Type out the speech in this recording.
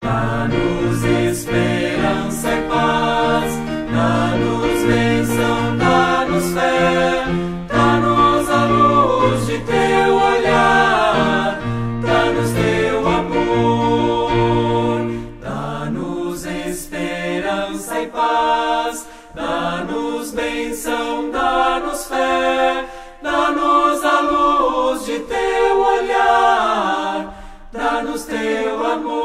Dá-nos esperança e paz, dá-nos bênção, dá-nos fé, dá-nos a luz de teu olhar, dá-nos teu amor. Dá-nos esperança e paz, dá-nos bênção, dá-nos fé, dá-nos a luz de teu olhar, dá-nos teu amor.